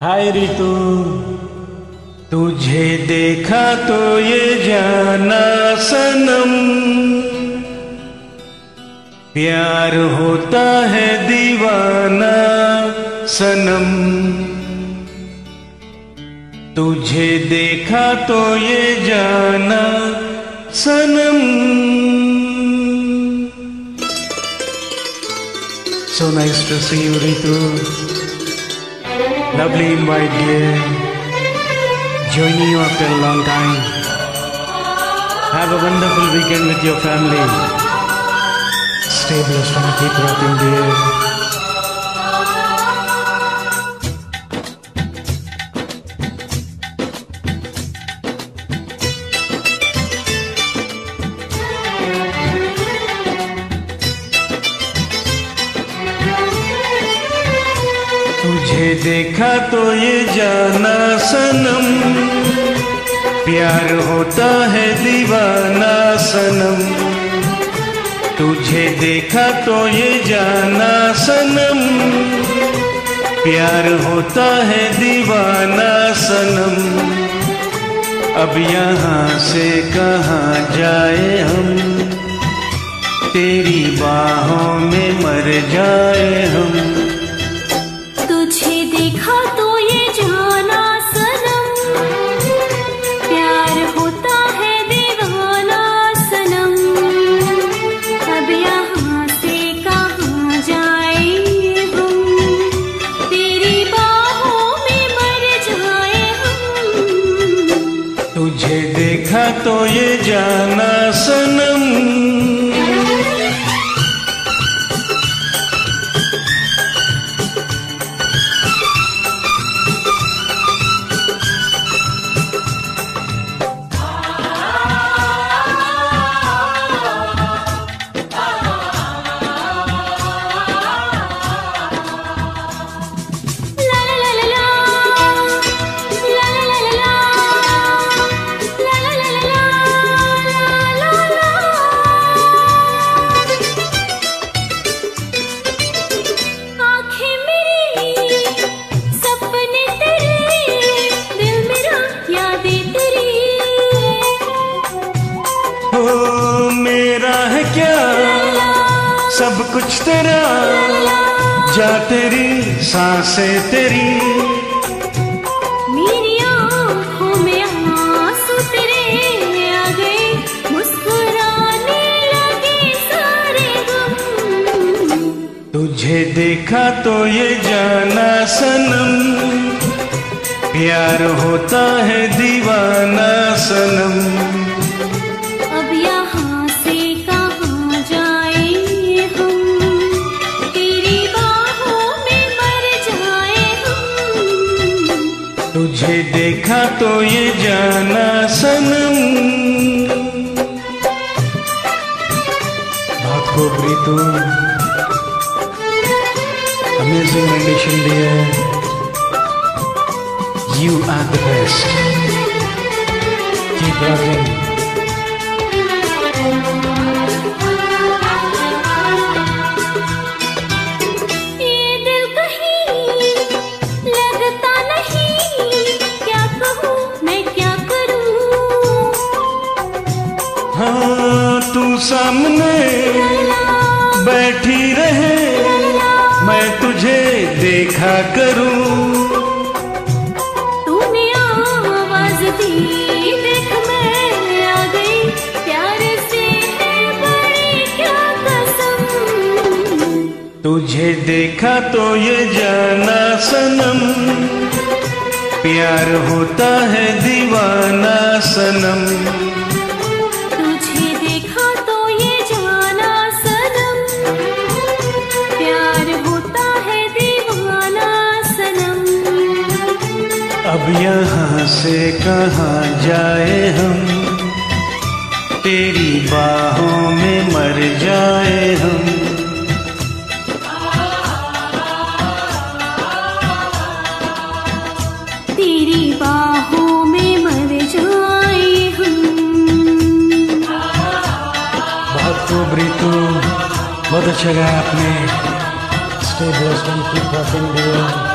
हाय रितु, तुझे देखा तो ये जाना सनम, प्यार होता है दीवाना सनम। तुझे देखा तो ये जाना सनम। So nice to see you, Ritu. Lovely invite, dear. Joining you after a long time. Have a wonderful weekend with your family. Stay blessed and keep rocking, dear. तुझे देखा तो ये जाना सनम, प्यार होता है दीवाना सनम। तुझे देखा तो ये जाना सनम, प्यार होता है दीवाना सनम। अब यहाँ से कहाँ जाए हम, तेरी बाहों में मर जाए हम। तुझे देखा तो ये जाना सनम। मेरा है क्या सब कुछ तेरा, जा तेरी सांसें तेरी। मेरी आँखों में आंसू तेरे आ गए, मुस्कुराने लगे सारे गम। तुझे देखा तो ये जाना सनम, प्यार होता है दीवाना सनम। तुझे देखा तो ये जाना सनम। बहुत खूब Ritu, amazing rendition dear. You are the best. Keep rocking. हाँ, तू सामने बैठी रहे, मैं तुझे देखा करूं। तूने आवाज दी, देख मैं आ गई, प्यार से है बड़ी क्या कसम। तुझे देखा तो ये जाना सनम, प्यार होता है दीवाना सनम। अब यहाँ से कहाँ जाए हम, तेरी बाहों में मर जाए हम। तेरी बाहों में मर जाए हम। बहुत खूब रितु, बहुत अच्छा गाया आपने। Stay blessed and keep rocking, dear.